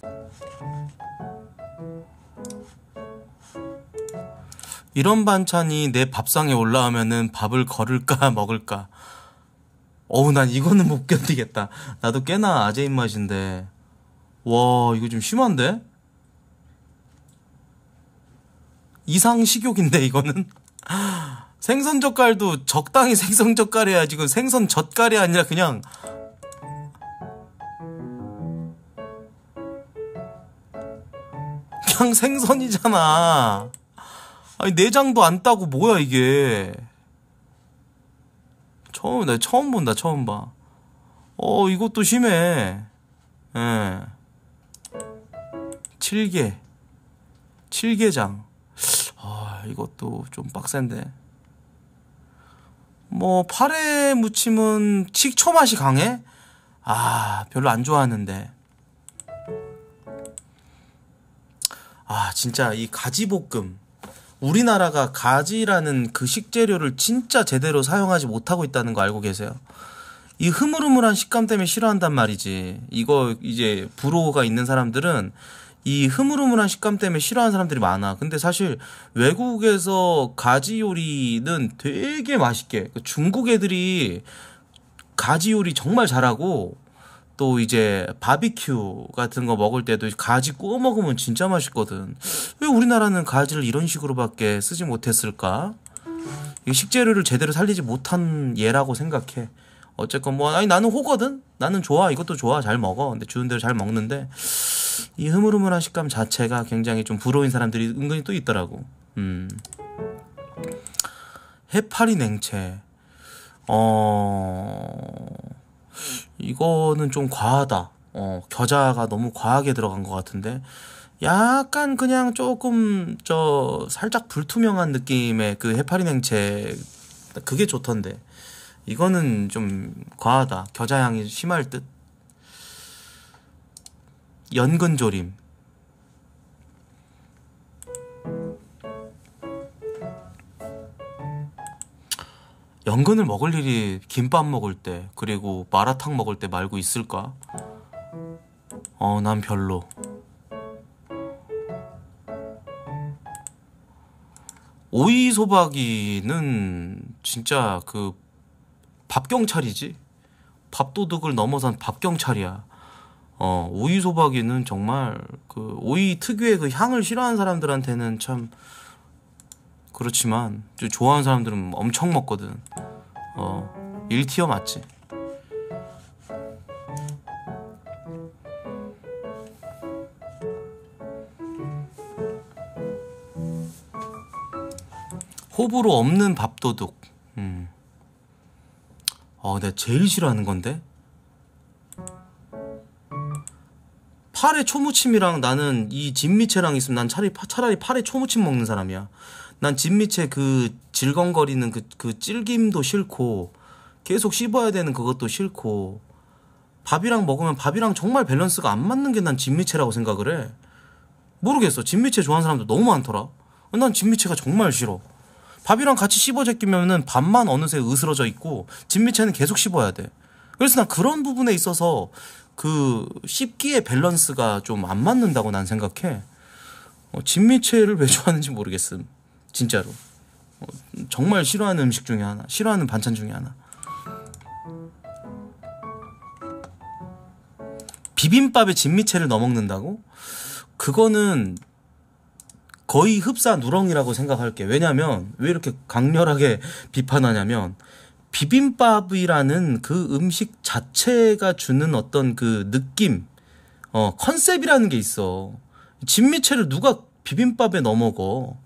이런 반찬이 내 밥상에 올라오면은 밥을 거를까 먹을까. 어우, 난 이거는 못 견디겠다. 나도 꽤나 아재 입맛인데. 와, 이거 좀 심한데? 이상 식욕인데 이거는. 생선 젓갈도 적당히 생선 젓갈 해야지. 이건 생선 젓갈이 아니라 그냥 생선이잖아. 아니, 내장도 안 따고 뭐야 이게. 나 처음 본다. 처음 봐. 이것도 심해. 예. 칠게장. 이것도 좀 빡센데. 뭐 파래 무침은 식초 맛이 강해? 별로 안 좋아하는데. 진짜 이 가지볶음. 우리나라가 가지라는 그 식재료를 진짜 제대로 사용하지 못하고 있다는 거 알고 계세요? 이 흐물흐물한 식감 때문에 싫어한단 말이지. 이거 이제 불호가 있는 사람들은 이 흐물흐물한 식감 때문에 싫어하는 사람들이 많아. 근데 사실 외국에서 가지 요리는 되게 맛있게, 중국 애들이 가지 요리 정말 잘하고, 또 이제 바비큐 같은 거 먹을 때도 가지 구워 먹으면 진짜 맛있거든. 왜 우리나라는 가지를 이런 식으로밖에 쓰지 못했을까? 이 식재료를 제대로 살리지 못한 예라고 생각해. 어쨌건 뭐 아니 나는 호거든. 나는 좋아. 이것도 좋아. 잘 먹어. 근데 주는 대로 잘 먹는데 이 흐물흐물한 식감 자체가 굉장히 좀 불호인 사람들이 은근히 또 있더라고. 해파리 냉채. 이거는 좀 과하다. 겨자가 너무 과하게 들어간 것 같은데. 약간 그냥 조금 살짝 불투명한 느낌의 그 해파리 냉채, 그게 좋던데. 이거는 좀 과하다. 겨자 향이 심할 듯. 연근조림. 연근을 먹을 일이 김밥 먹을 때 그리고 마라탕 먹을 때 말고 있을까? 난 별로. 오이소박이는 진짜 그 밥경찰이지. 밥도둑을 넘어선 밥경찰이야. 오이소박이는 정말 그 오이 특유의 그 향을 싫어하는 사람들한테는 참 그렇지만 좋아하는 사람들은 엄청 먹거든. 1티어 맞지. 호불호 없는 밥도둑. 내가 제일 싫어하는 건데. 파래 초무침이랑 나는 이 진미채랑 있으면 난 차라리 파래 초무침 먹는 사람이야. 난 진미채 그 질겅거리는 그 질김도 싫고 계속 씹어야 되는 그것도 싫고, 밥이랑 먹으면 밥이랑 정말 밸런스가 안 맞는 게 난 진미채라고 생각을 해. 모르겠어. 진미채 좋아하는 사람도 너무 많더라. 난 진미채가 정말 싫어. 밥이랑 같이 씹어 제끼면은 밥만 어느새 으스러져 있고 진미채는 계속 씹어야 돼. 그래서 난 그런 부분에 있어서 그 씹기의 밸런스가 좀 안 맞는다고 난 생각해. 진미채를 왜 좋아하는지 모르겠음. 진짜로. 정말 싫어하는 음식 중에 하나, 싫어하는 반찬 중에 하나. 비빔밥에 진미채를 넣어 먹는다고? 그거는 거의 흡사 누렁이라고 생각할게. 왜냐면 왜 이렇게 강렬하게 비판하냐면, 비빔밥이라는 그 음식 자체가 주는 어떤 그 느낌, 컨셉이라는 게 있어. 진미채를 누가 비빔밥에 넣어 먹어?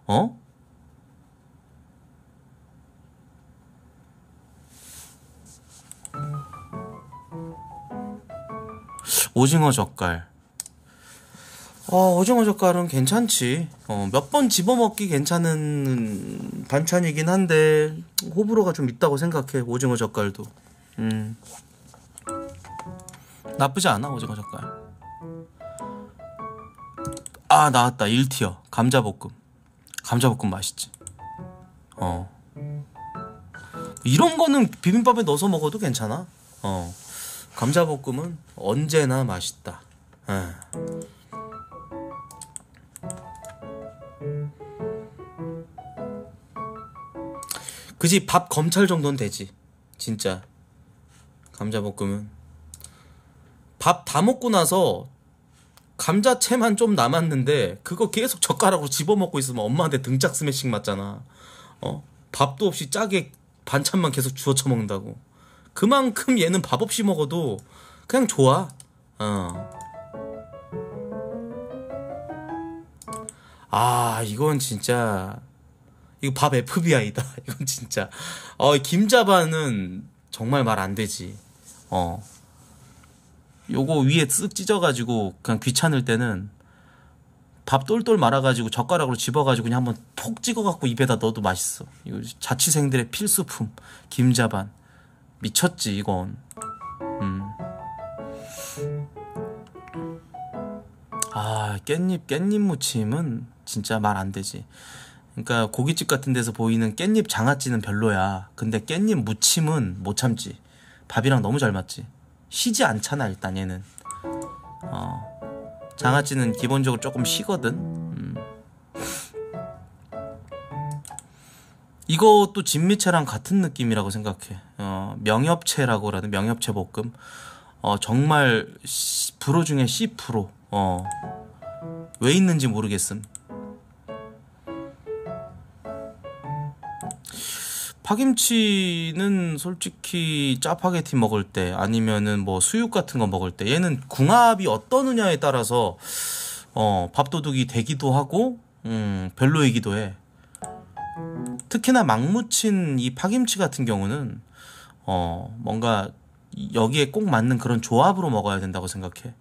오징어 젓갈. 오징어 젓갈은 괜찮지. 몇 번 집어먹기 괜찮은 반찬이긴 한데 호불호가 좀 있다고 생각해. 오징어 젓갈도. 나쁘지 않아. 오징어 젓갈. 나왔다. 1티어 감자볶음. 감자볶음 맛있지. 이런 거는 비빔밥에 넣어서 먹어도 괜찮아. 감자볶음은 언제나 맛있다. 그지? 밥 검찰 정도는 되지. 진짜. 감자볶음은. 밥 다 먹고 나서 감자채만 좀 남았는데 그거 계속 젓가락으로 집어먹고 있으면 엄마한테 등짝 스매싱 맞잖아. 밥도 없이 짜게 반찬만 계속 주워 처먹는다고. 그만큼 얘는 밥 없이 먹어도 그냥 좋아. 아, 이건 진짜 이거 밥 FBI다. 이건 진짜. 김자반은 정말 말 안 되지. 요거 위에 쓱 찢어가지고 그냥 귀찮을 때는 밥 똘똘 말아가지고 젓가락으로 집어가지고 그냥 한번 폭 찍어갖고 입에다 넣어도 맛있어. 이거 자취생들의 필수품. 김자반. 미쳤지 이건. 아, 깻잎 무침은 진짜 말 안 되지. 그러니까 고깃집 같은 데서 보이는 깻잎 장아찌는 별로야. 근데 깻잎 무침은 못 참지. 밥이랑 너무 잘 맞지. 시지 않잖아 일단 얘는. 장아찌는 기본적으로 조금 시거든. 이것도 진미채랑 같은 느낌이라고 생각해. 명엽채라고 그러는 명엽채 볶음. 정말 프로 중에 C 프로. 왜 있는지 모르겠음. 파김치는 솔직히 짜파게티 먹을 때 아니면은 뭐 수육 같은 거 먹을 때 얘는 궁합이 어떠느냐에 따라서 밥도둑이 되기도 하고 별로이기도 해. 특히나 막 무친 이 파김치 같은 경우는 뭔가 여기에 꼭 맞는 그런 조합으로 먹어야 된다고 생각해.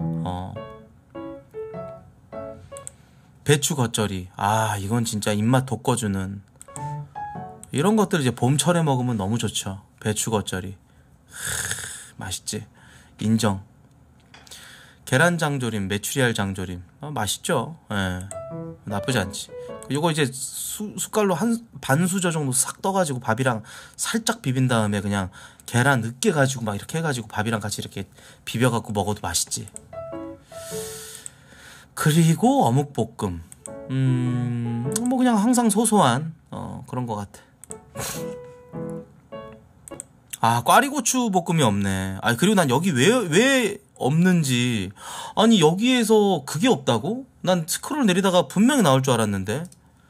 배추 겉절이. 아, 이건 진짜 입맛 돋궈주는. 이런 것들 이제 봄철에 먹으면 너무 좋죠. 배추 겉절이. 맛있지. 인정. 계란 장조림, 메추리알 장조림. 맛있죠. 예. 나쁘지 않지. 요거 이제 숟갈로 한 반수저 정도 싹 떠가지고 밥이랑 살짝 비빈 다음에 그냥 계란 으깨 가지고 막 이렇게 해가지고 밥이랑 같이 이렇게 비벼갖고 먹어도 맛있지. 그리고 어묵볶음. 뭐 그냥 항상 소소한 그런 것 같아. 아, 꽈리고추 볶음이 없네. 아, 그리고 난 여기 왜 없는지. 아니, 여기에서 그게 없다고? 난 스크롤 내리다가 분명히 나올 줄 알았는데.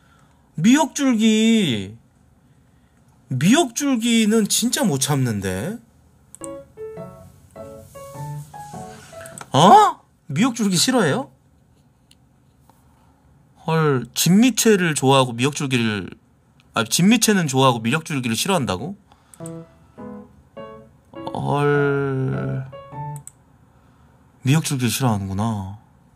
미역줄기는 진짜 못 참는데. 미역줄기 싫어해요? 헐, 진미채를 좋아하고 미역줄기를, 진미채는 좋아하고 미역줄기를 싫어한다고? 헐, 미역줄기를 싫어하는구나.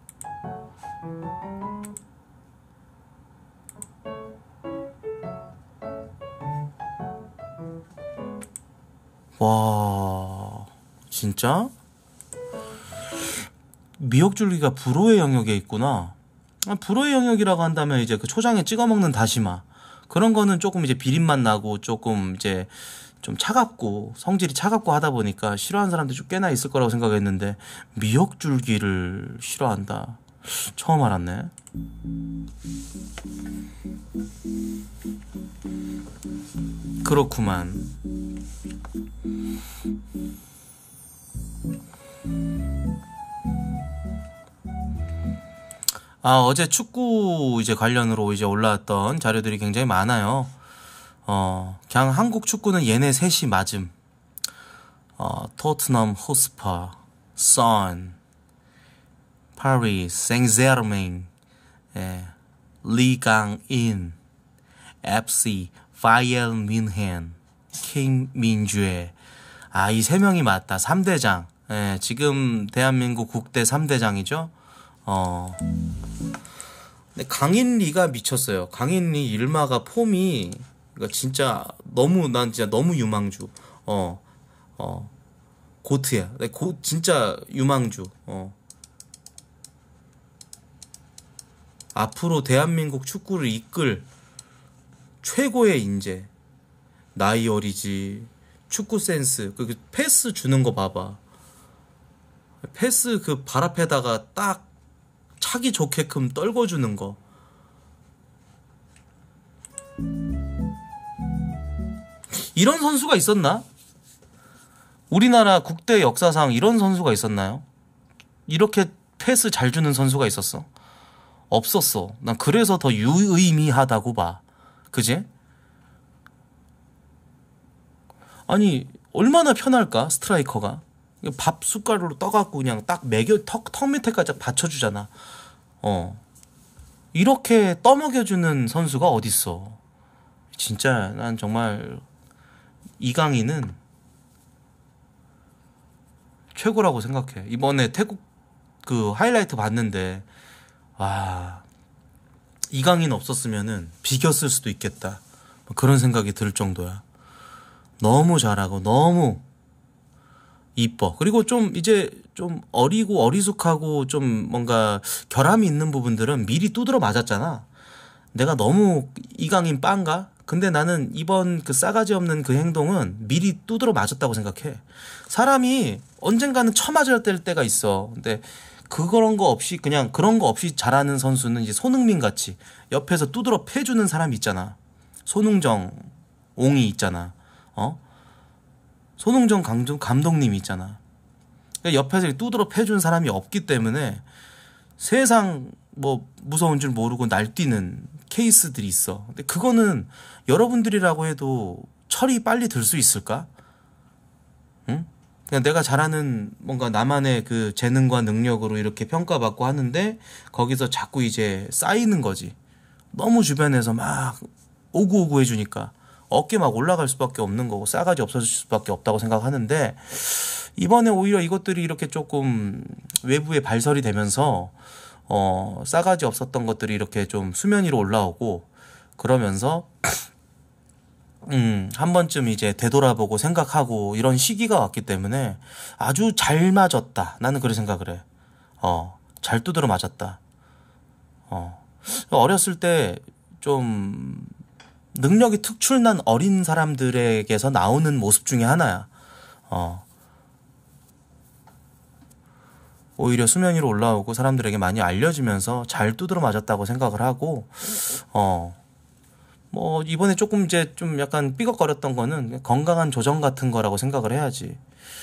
와, 진짜? 미역줄기가 불호의 영역에 있구나. 불호의 영역이라고 한다면 이제 그 초장에 찍어 먹는 다시마 그런 거는 조금 이제 비린맛 나고 조금 이제 좀 차갑고 성질이 차갑고 하다 보니까 싫어하는 사람들이 좀 꽤나 있을 거라고 생각했는데 미역줄기를 싫어한다. 처음 알았네. 그렇구만. 아, 어제 축구 이제 관련으로 이제 올라왔던 자료들이 굉장히 많아요. 그냥 한국 축구는 얘네 셋이 맞음. 토트넘 호스퍼, 선, 파리, 생제르맹, 리강인, FC, 바이에른 뮌헨, 킹민주에. 아, 이 세 명이 맞다. 3대장. 지금 대한민국 국대 3대장이죠. 근데 강인리가 미쳤어요. 강인리 일마가 폼이 그러니까 진짜 난 진짜 너무 유망주. 고트야. 진짜 유망주. 앞으로 대한민국 축구를 이끌 최고의 인재. 나이 어리지. 축구 센스. 그 패스 주는 거 봐봐. 패스 그 발 앞에다가 딱 차기 좋게끔 떨궈주는 거. 이런 선수가 있었나? 우리나라 국대 역사상 이런 선수가 있었나요? 이렇게 패스 잘 주는 선수가 있었어? 없었어. 난 그래서 더 유의미하다고 봐. 그지? 아니 얼마나 편할까 스트라이커가. 밥 숟가락으로 떠갖고 그냥 딱 매겨 턱 밑에까지 받쳐주잖아. 이렇게 떠먹여주는 선수가 어딨어. 진짜 난 정말 이강인은 최고라고 생각해. 이번에 태국 그 하이라이트 봤는데 와, 이강인 없었으면은 비겼을 수도 있겠다. 그런 생각이 들 정도야. 너무 잘하고 너무 이뻐. 그리고 좀 이제 좀 어리고 어리숙하고 좀 뭔가 결함이 있는 부분들은 미리 두드러 맞았잖아. 내가 너무 이강인 빤가? 근데 나는 이번 그 싸가지 없는 그 행동은 미리 두드러 맞았다고 생각해. 사람이 언젠가는 처맞을 때가 있어. 근데 그런 거 없이 그냥 그런 거 없이 잘하는 선수는 이제 손흥민 같이 옆에서 두드러 패주는 사람이 있잖아. 손흥정 옹이 있잖아. 손흥정 감독님이 있잖아. 옆에서 두드러 패준 사람이 없기 때문에 세상 뭐 무서운 줄 모르고 날뛰는 케이스들이 있어. 근데 그거는 여러분들이라고 해도 철이 빨리 들 수 있을까? 응? 그냥 내가 잘하는 뭔가 나만의 그 재능과 능력으로 이렇게 평가받고 하는데 거기서 자꾸 이제 쌓이는 거지. 너무 주변에서 막 오구오구 해주니까 어깨 막 올라갈 수밖에 없는 거고 싸가지 없어질 수밖에 없다고 생각하는데 이번에 오히려 이것들이 이렇게 조금 외부에 발설이 되면서 싸가지 없었던 것들이 이렇게 좀 수면 위로 올라오고 그러면서 한 번쯤 이제 되돌아보고 생각하고 이런 시기가 왔기 때문에 아주 잘 맞았다. 나는 그렇게 생각을 해. 잘 두드러 맞았다. 어렸을 때 좀 능력이 특출난 어린 사람들에게서 나오는 모습 중에 하나야. 오히려 수면 위로 올라오고 사람들에게 많이 알려지면서 잘 두드러 맞았다고 생각을 하고, 뭐, 이번에 조금 이제 좀 약간 삐걱거렸던 거는 건강한 조정 같은 거라고 생각을 해야지.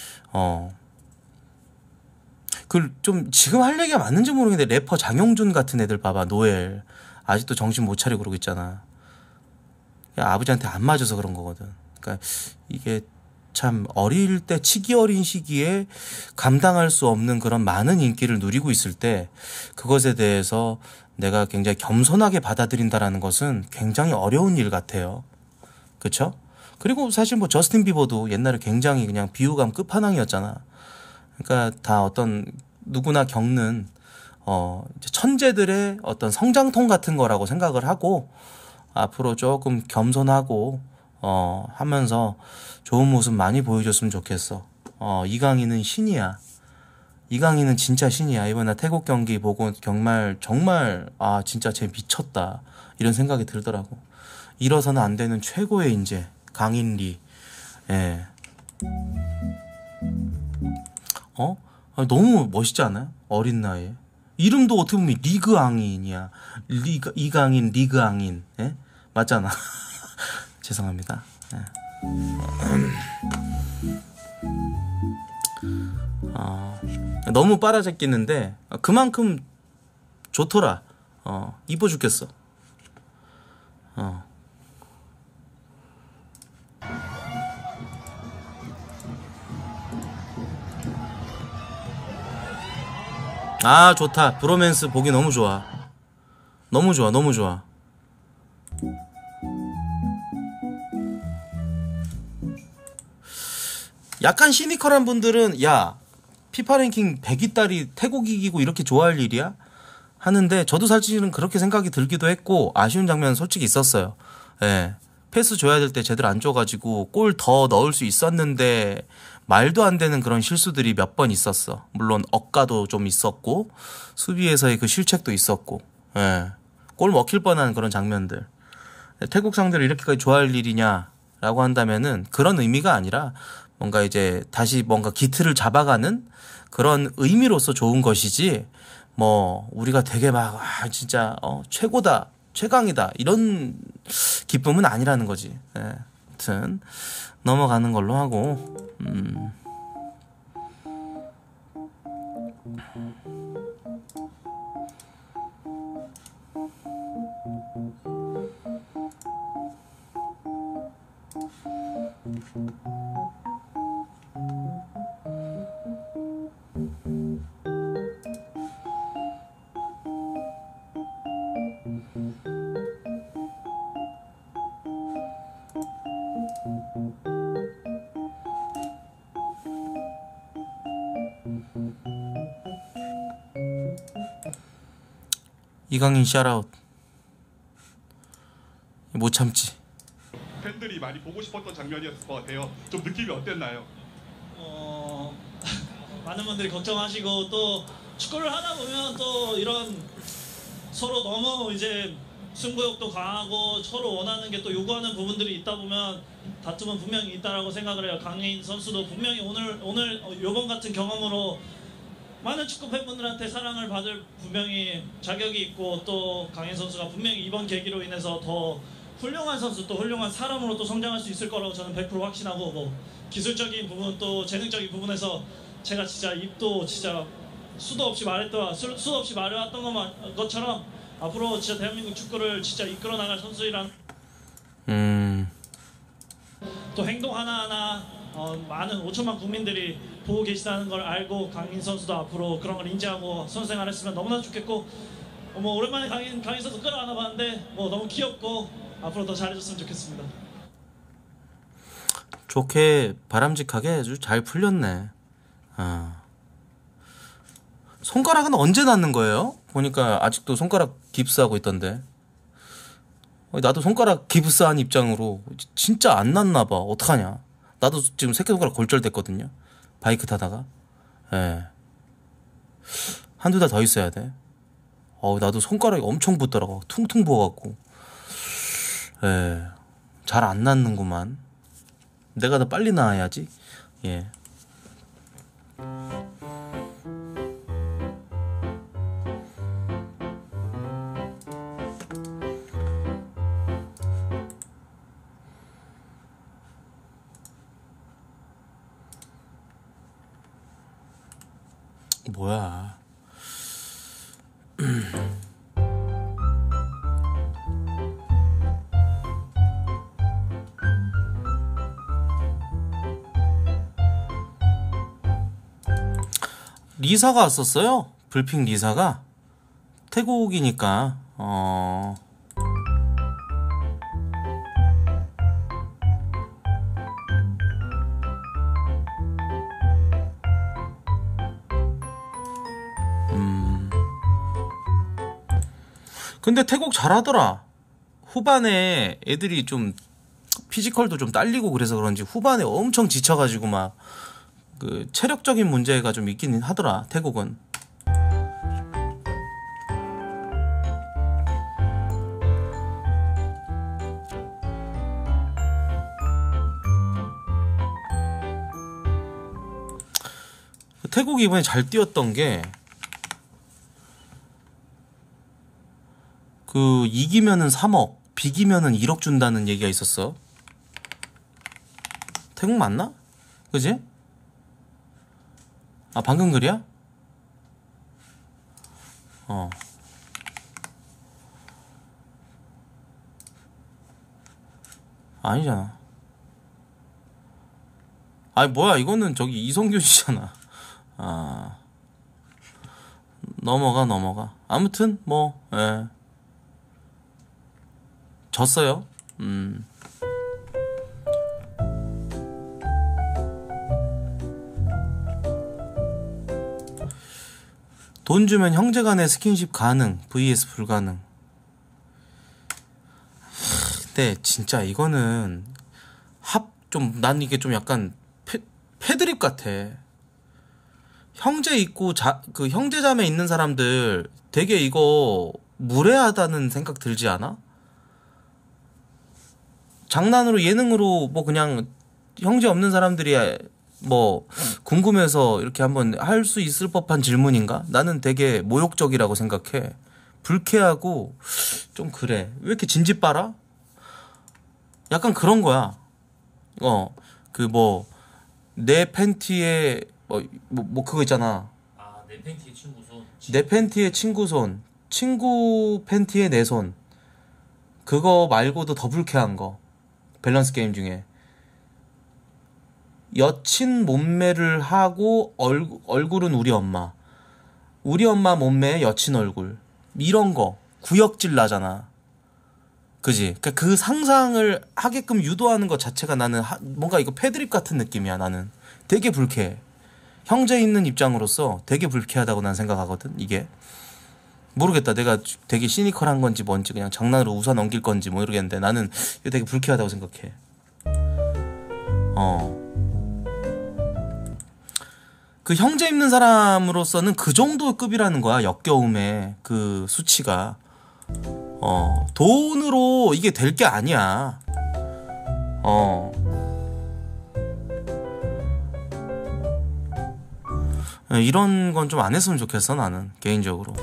좀 지금 할 얘기가 맞는지 모르겠는데 래퍼 장용준 같은 애들 봐봐. 노엘. 아직도 정신 못 차리고 그러고 있잖아. 야, 아버지한테 안 맞아서 그런 거거든. 그러니까 이게 참 어릴 때 치기 어린 시기에 감당할 수 없는 그런 많은 인기를 누리고 있을 때 그것에 대해서 내가 굉장히 겸손하게 받아들인다라는 것은 굉장히 어려운 일 같아요. 그쵸? 그리고 사실 뭐 저스틴 비버도 옛날에 굉장히 그냥 비호감 끝판왕이었잖아. 그러니까 다 어떤 누구나 겪는 천재들의 어떤 성장통 같은 거라고 생각을 하고 앞으로 조금 겸손하고 하면서 좋은 모습 많이 보여줬으면 좋겠어. 이강인은 신이야. 이강인은 진짜 신이야. 이번에 태국 경기 보고 정말 진짜 쟤 미쳤다 이런 생각이 들더라고. 잃어서는 안 되는 최고의 인재 강인리. 예. 너무 멋있지 않아요? 어린 나이에. 이름도 어떻게 보면 리그앙인이야. 이강인, 리그앙인. 예? 맞잖아. 죄송합니다. 예. 너무 빨아제끼는데 그만큼 좋더라. 이뻐 죽겠어. 아, 좋다. 브로맨스 보기 너무 좋아. 너무 좋아, 너무 좋아. 약간 시니컬한 분들은 야, 피파 랭킹 100위 딸이 태국 이기고 이렇게 좋아할 일이야? 하는데 저도 사실은 그렇게 생각이 들기도 했고 아쉬운 장면은 솔직히 있었어요. 예. 패스 줘야 될 때 제대로 안 줘가지고 골 더 넣을 수 있었는데 말도 안 되는 그런 실수들이 몇 번 있었어. 물론 억가도 좀 있었고 수비에서의 그 실책도 있었고, 예. 골 먹힐 뻔한 그런 장면들. 태국 상대를 이렇게까지 좋아할 일이냐라고 한다면은 그런 의미가 아니라 뭔가 이제 다시 뭔가 기틀을 잡아가는 그런 의미로서 좋은 것이지, 뭐 우리가 되게 막 진짜 최고다, 최강이다 이런 기쁨은 아니라는 거지. 예. 아무튼 넘어가는 걸로 하고. 이강인 샤라웃. 못 참지. 팬들이 많이 보고 싶었던 장면이었을 것 같아요. 좀 느낌이 어땠나요? 많은 분들이 걱정하시고 또 축구를 하다 보면 또 이런 서로 너무 이제 승부욕도 강하고 서로 원하는 게 또 요구하는 부분들이 있다 보면 다툼은 분명히 있다라고 생각을 해요. 강인 선수도 분명히 오늘 요번 같은 경험으로 많은 축구 팬분들한테 사랑을 받을 분명히 자격이 있고, 또 강인 선수가 분명히 이번 계기로 인해서 더 훌륭한 선수, 또 훌륭한 사람으로 또 성장할 수 있을 거라고 저는 100% 확신하고, 뭐 기술적인 부분 또 재능적인 부분에서 제가 진짜 입도 진짜 수도 없이 말해왔던 것처럼 앞으로 진짜 대한민국 축구를 진짜 이끌어 나갈 선수이란 또 행동 하나하나 많은 5천만 국민들이 보고 계시다는 걸 알고 강인 선수도 앞으로 그런 걸 인지하고 선수 생활 했으면 너무나 좋겠고, 뭐 오랜만에 강인 선수 끌어안아 봤는데 뭐 너무 귀엽고 앞으로 더 잘해줬으면 좋겠습니다. 좋게 바람직하게 아주 잘 풀렸네. 손가락은 언제 낫는 거예요? 보니까 아직도 손가락 깁스하고 있던데. 나도 손가락 깁스한 입장으로 진짜 안 낫나 봐. 어떡하냐. 나도 지금 새끼손가락 골절됐거든요. 바이크 타다가. 예. 한두 달 더 있어야 돼. 나도 손가락이 엄청 붓더라고. 퉁퉁 부어갖고. 예. 잘 안 낫는구만. 내가 더 빨리 나아야지. 예. 뭐야. 리사가 왔었어요. 불핑 리사가. 태국이니까 근데 태국 잘하더라. 후반에 애들이 좀 피지컬도 좀 딸리고 그래서 그런지 후반에 엄청 지쳐가지고 막 그 체력적인 문제가 좀 있긴 하더라. 태국은. 태국이 이번에 잘 뛰었던 게 그 이기면은 3억, 비기면은 1억 준다는 얘기가 있었어. 태국 맞나? 그지? 아, 방금 글이야? 아니잖아. 아니 뭐야, 이거는 저기 이성균 씨잖아. 넘어가. 아무튼 뭐 예. 졌어요. 돈 주면 형제간의 스킨십 가능 vs 불가능. 근데 진짜 이거는 난 이게 좀 약간 패드립 같아. 형제 있고 그 형제자매 있는 사람들 되게 이거 무례하다는 생각 들지 않아? 장난으로 예능으로 뭐 그냥 형제 없는 사람들이 뭐 궁금해서 이렇게 한번 할 수 있을 법한 질문인가? 나는 되게 모욕적이라고 생각해. 불쾌하고 좀 그래. 왜 이렇게 진지 빨아? 약간 그런 거야. 그 뭐 내 팬티에 그거 있잖아. 아, 내 팬티의 친구 손. 내 팬티에 친구 손, 친구 팬티에 내 손. 그거 말고도 더 불쾌한 거. 밸런스 게임 중에 여친 몸매를 하고 얼굴은 우리 엄마, 우리 엄마 몸매에 여친 얼굴, 이런 거 구역질 나잖아. 그지? 그러니까 그 상상을 하게끔 유도하는 것 자체가 나는 뭔가 이거 패드립 같은 느낌이야. 나는 되게 불쾌해. 형제 있는 입장으로서 되게 불쾌하다고 난 생각하거든. 이게 모르겠다. 내가 되게 시니컬한 건지 뭔지 그냥 장난으로 웃어 넘길 건지 모르겠는데 나는 이거 되게 불쾌하다고 생각해. 그 형제 있는 사람으로서는 그 정도 급이라는 거야. 역겨움의 그 수치가. 돈으로 이게 될 게 아니야. 이런 건 좀 안 했으면 좋겠어, 나는 개인적으로.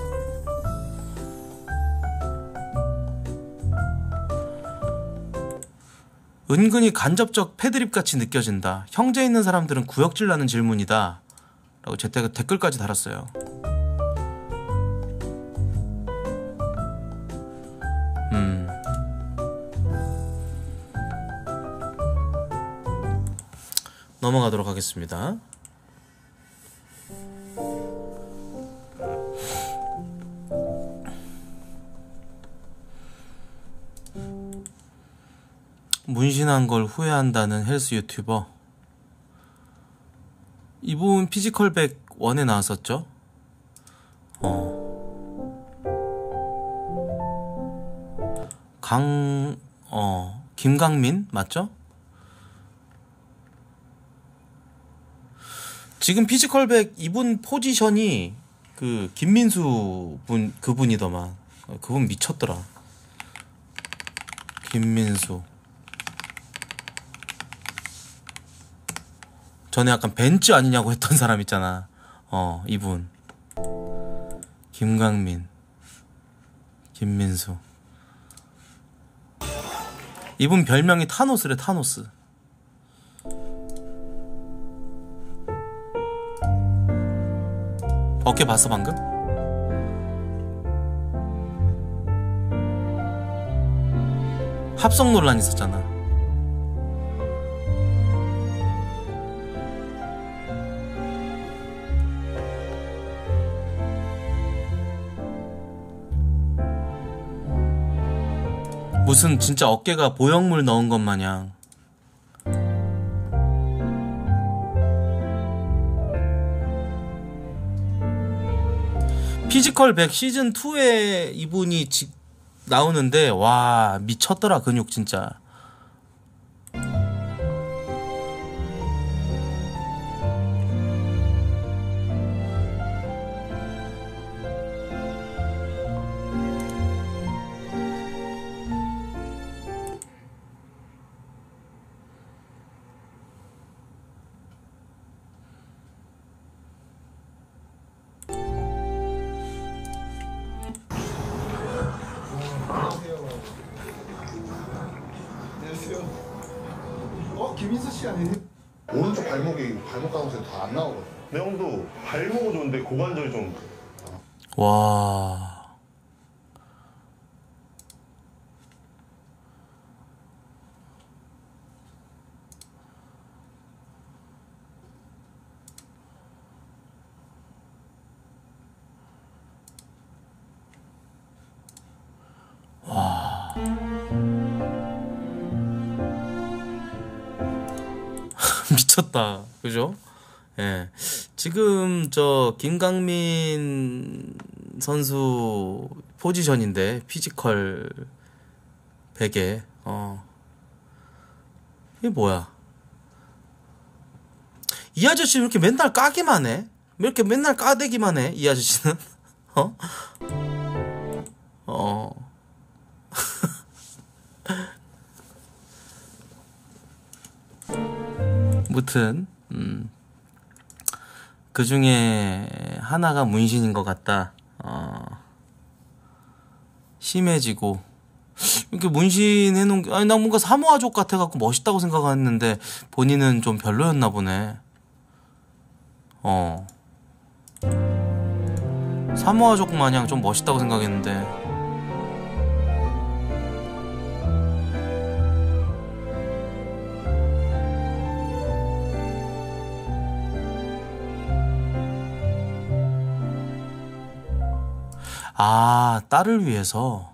은근히 간접적 패드립 같이 느껴진다. 형제 있는 사람들은 구역질 나는 질문이다 라고 제 댓글까지 달았어요. 넘어가도록 하겠습니다. 문신한 걸 후회한다는 헬스 유튜버. 이분 피지컬백 1에 나왔었죠? 김강민 맞죠? 지금 피지컬백 이분 포지션이 그 김민수 분 그분이더만. 그분 미쳤더라. 김민수. 전에 약간 벤츠 아니냐고 했던 사람 있잖아. 이분. 김강민, 김민수. 이분 별명이 타노스래. 타노스. 어깨 봤어 방금? 합성 논란 있었잖아. 무슨 진짜 어깨가 보형물 넣은 것 마냥. 피지컬 100 시즌2에 이분이 나오는데 와 미쳤더라. 근육 진짜. 김인수 씨 아니에요? 오른쪽 발목 가운데 다 안 나오거든. 내 형도 발목은 좋은데 고관절이 좀. 와. 와. 미쳤다. 그죠? 예. 지금 저 김강민 선수 포지션인데 피지컬 100에 이게 뭐야? 이 아저씨는 이렇게 맨날 까기만 해? 왜 이렇게 맨날 까대기만 해? 이 아저씨는? 무튼 그 중에 하나가 문신인 것 같다. 심해지고 이렇게 문신해놓은 게, 아니, 나 뭔가 사모아족 같아갖고 멋있다고 생각했는데, 본인은 좀 별로였나 보네. 사모아족 마냥 좀 멋있다고 생각했는데. 아, 딸을 위해서.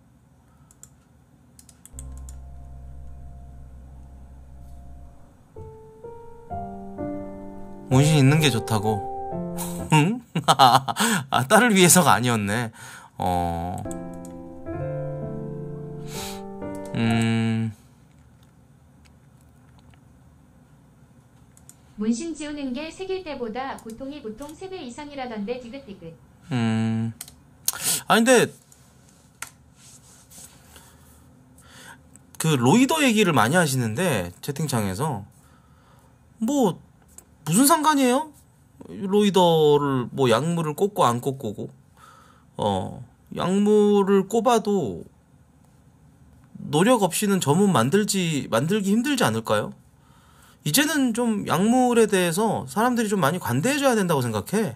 문신 있는 게 좋다고. 응? 아, 딸을 위해서가 아니었네. 문신 지우는 게 새길 때보다 고통이 보통 3배 이상이라던데 디귿디귿. 아니, 근데, 그, 로이더 얘기를 많이 하시는데, 채팅창에서. 뭐, 무슨 상관이에요? 로이더를, 뭐, 약물을 꽂고 안 꽂고. 약물을 꼽아도, 노력 없이는 점은 만들기 힘들지 않을까요? 이제는 좀 약물에 대해서 사람들이 좀 많이 관대해져야 된다고 생각해.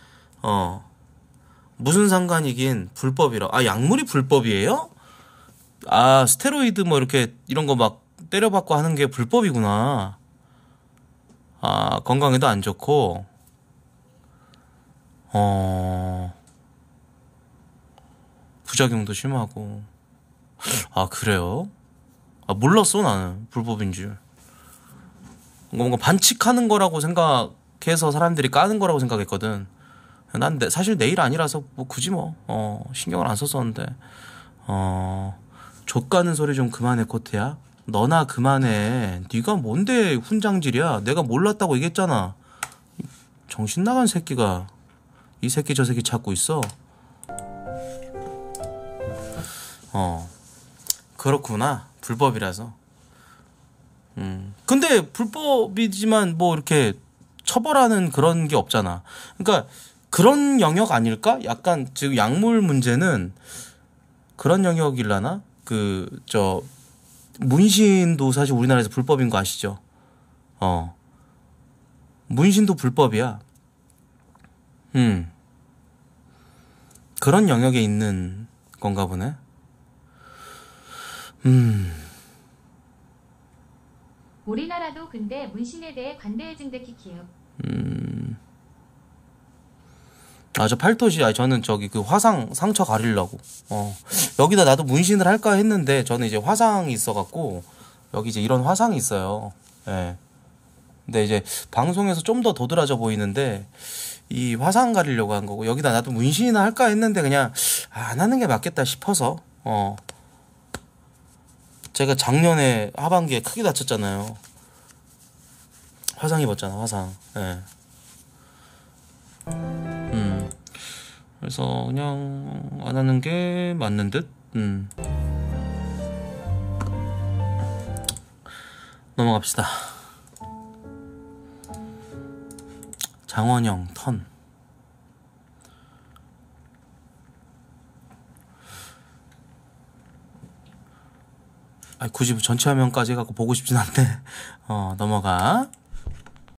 무슨 상관이긴 불법이라. 아, 약물이 불법이에요? 아, 스테로이드 뭐 이렇게 이런 거 막 때려받고 하는 게 불법이구나. 아, 건강에도 안 좋고. 부작용도 심하고. 아, 그래요? 아, 몰랐어, 나는. 불법인 줄. 뭔가 반칙하는 거라고 생각해서 사람들이 까는 거라고 생각했거든. 난 사실 내일 아니라서 뭐 굳이 뭐 신경을 안 썼었는데. 족가는 소리 좀 그만해, 코트야. 너나 그만해. 네가 뭔데 훈장질이야. 내가 몰랐다고 얘기했잖아. 정신 나간 새끼가 이 새끼 저 새끼 찾고 있어. 그렇구나. 불법이라서. 근데 불법이지만 뭐 이렇게 처벌하는 그런 게 없잖아. 그러니까 그런 영역 아닐까? 약간 지금 약물 문제는 그런 영역일라나? 문신도 사실 우리나라에서 불법인 거 아시죠? 문신도 불법이야. 그런 영역에 있는 건가 보네. 우리나라도 근데 문신에 대해 관대해진대 키키요. 아, 저 팔토시, 저는 저기 그 화상, 상처 가리려고. 여기다 나도 문신을 할까 했는데, 저는 이제 화상이 있어갖고, 여기 이제 이런 화상이 있어요. 예. 근데 이제 방송에서 좀 더 도드라져 보이는데, 이 화상 가리려고 한 거고, 여기다 나도 문신이나 할까 했는데, 그냥, 안 하는 게 맞겠다 싶어서, 제가 작년에 하반기에 크게 다쳤잖아요. 화상 입었잖아, 화상. 예. 그래서 그냥 안 하는 게 맞는 듯. 넘어갑시다. 장원영 턴. 굳이 전체 화면까지 해갖고 보고 싶진 않네. 넘어가.